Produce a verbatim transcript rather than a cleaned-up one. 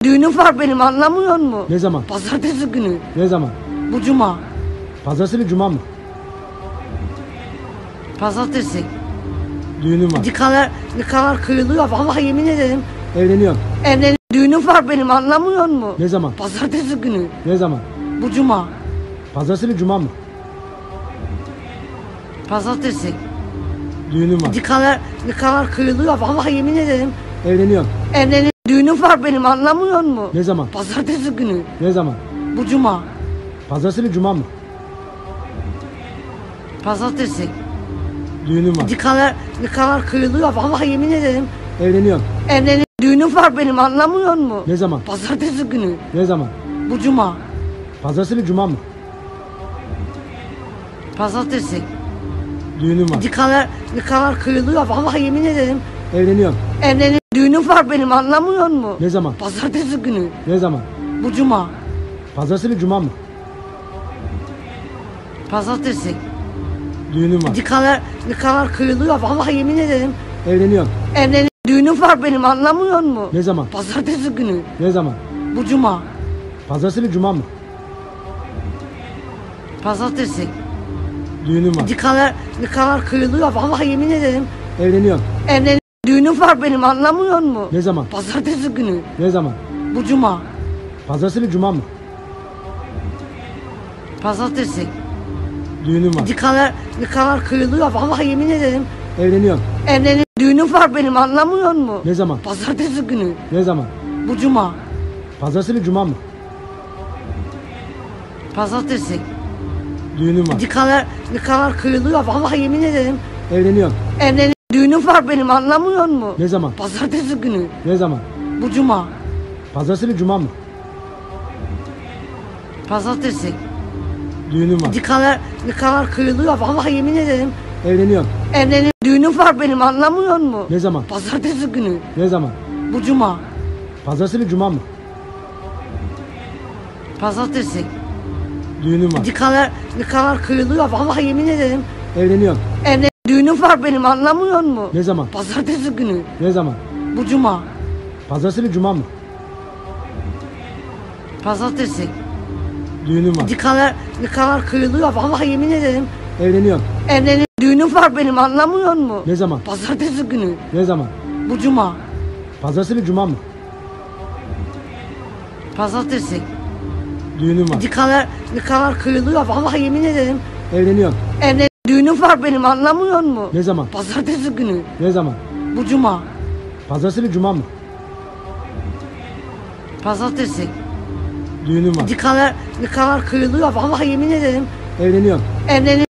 düğünüm var benim, anlamıyor musun? Ne zaman? Pazartesi günü. Ne zaman? Bu cuma. Pazartesi mi cuma mı? Pazartesi. Düğünüm var. Nikahlar, nikahlar kıyılıyor. Vallahi yemin ederim. Evleniyorum. Evlen düğünüm var benim, anlamıyor musun? Ne zaman? Pazartesi günü. Ne zaman? Bu cuma. Pazartesi mi cuma mı? Pazartesi. Düğünüm var. Nikahlar, nikahlar kıyılıyor. Vallahi yemin ederim. Evleniyorum. Evlen düğünüm var benim, anlamıyor musun? Ne zaman? Pazartesi günü. Ne zaman? Bu cuma. Pazartesi mi cuma mı? Pazartesi. Düğünüm var. Nikahlar, nikahlar kıyılıyor. Vallahi yemin ederim. Evleniyorum. Evlen düğünüm var benim, anlamıyor musun? Ne zaman? Pazartesi günü. Ne zaman? Bu cuma. Pazartesi mi cuma mı? Pazartesi. Düğünüm var. Nikahlar, nikahlar kıyılıyor. Vallahi yemin ederim. Evleniyorum. Evlen düğünüm var benim, anlamıyor musun? Ne zaman? Pazartesi günü. Ne zaman? Bu cuma. Pazartesi mi cuma mı? Pazartesi. Düğünüm var. Nikahlar, nikahlar kıyılıyor. Vallahi yemin ederim. Evleniyorum. Evlen düğünüm var benim, anlamıyor musun? Ne zaman? Pazartesi günü. Ne zaman? Bu cuma. Pazartesi mi cuma mı? Pazartesi. Düğünüm var. Nikahlar, nikahlar kıyılıyor. Vallahi yemin ederim. Evleniyorum. Evlen düğünüm var benim, anlamıyor musun? Ne zaman? Pazartesi günü. Ne zaman? Bu cuma. Pazartesi mi cuma mı? Pazartesi. Düğünüm var. Nikahlar, nikahlar kıyılıyor. Vallahi yemin ederim. Evleniyorum. Evlen düğünüm var benim, anlamıyor musun? Ne zaman? Pazartesi günü. Ne zaman? Bu cuma. Pazartesi mi cuma mı? Pazartesi. Düğünüm var. Nikahlar, nikahlar kıyılıyor. Vallahi yemin ederim. Evleniyorum. Evlen düğünüm var benim, anlamıyor musun? Ne zaman? Pazartesi günü. Ne zaman? Bu cuma. Pazartesi mi cuma mı? Pazartesi. Düğünüm var. Nikahlar, nikahlar kıyılıyor. Vallahi yemin ederim. Evleniyorum. Evlen düğünüm var benim, anlamıyor musun? Ne zaman? Pazartesi günü. Ne zaman? Bu cuma. Pazartesi mi cuma mı? Pazartesi. Düğünüm var. Nikahlar, nikahlar kıyılıyor. Vallahi yemin ederim. Evleniyorum. Evlen düğünüm var benim, anlamıyor musun? Ne zaman? Pazartesi günü. Ne zaman? Bu cuma. Pazartesi mi cuma mı? Pazartesi. Düğünüm var. Nikahlar, nikahlar kıyılıyor. Vallahi yemin ederim. Evleniyorum. Evlen düğünüm var benim, anlamıyor musun? Ne zaman? Pazartesi günü. Ne zaman? Bu cuma. Pazartesi mi cuma mı? Pazartesi. Düğünüm var. Nikahlar, nikahlar kıyılıyor. Vallahi yemin ederim. Evleniyorum. Evlen düğünüm var benim, anlamıyor musun? Ne zaman? Pazartesi günü. Ne zaman? Bu cuma. Pazartesi mi cuma mı? Pazartesi. Düğünüm var. Nikahlar, nikahlar kıyılıyor. Vallahi yemin ederim. Evleniyorum. Evlen